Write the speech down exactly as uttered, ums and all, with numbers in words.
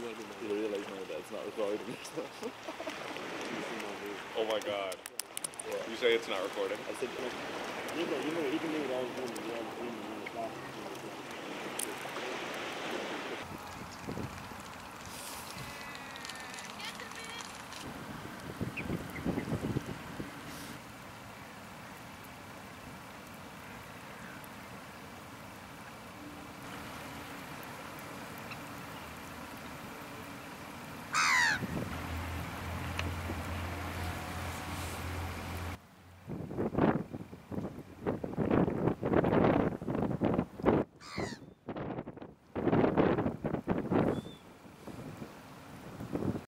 You realize now that it's not recording. Oh my god. Yeah. You say it's not recording? I said, you know, you know, you can do it all the time.